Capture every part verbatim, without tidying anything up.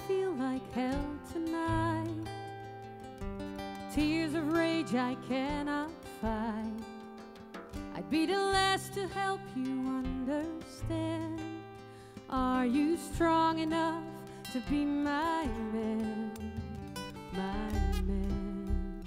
feel like hell tonight. Tears of rage I cannot fight. I'd be the last to help you understand. Are you strong enough to be my man, my man?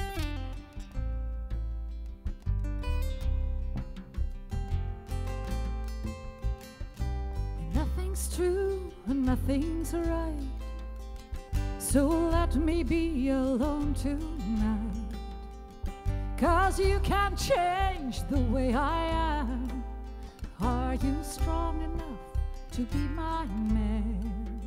And nothing's true and nothing's right, so let me be alone tonight. 'Cause you can't change the way I am. Are you strong enough to be my man?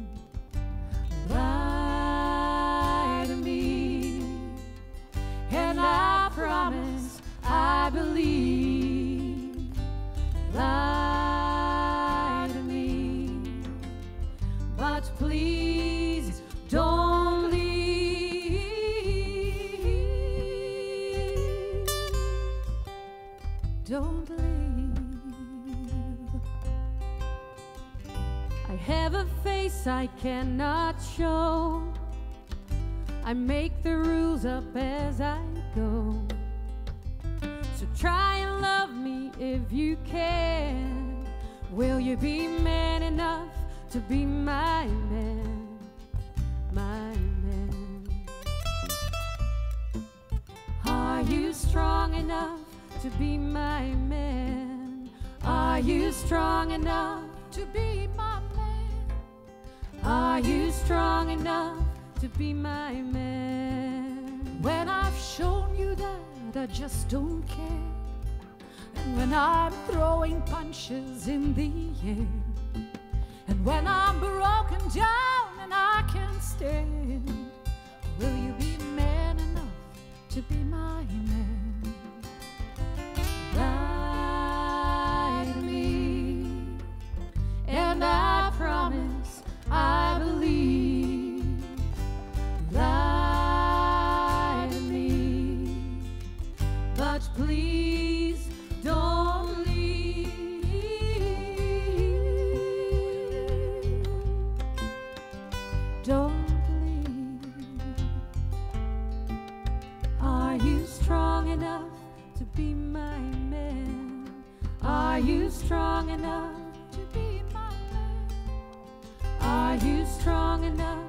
Lie to me, and I promise I believe. Lie to me, but please don't leave. Don't leave. I have a face I cannot show. I make the rules up as I go. So try and love me if you can. Will you be man enough to be my man, my man? Are you strong enough to be my man? Are you strong enough to be my man? Are you strong enough to be my man? When I've shown you that I just don't care, and when I'm throwing punches in the air, and when I'm broken down and I can't stand, will you be man enough to be my man? Lie to me, and I promise I believe. Lie to me, but please don't leave. Don't leave. Are you strong enough to be my man? Are you strong enough to be my man? Are you strong enough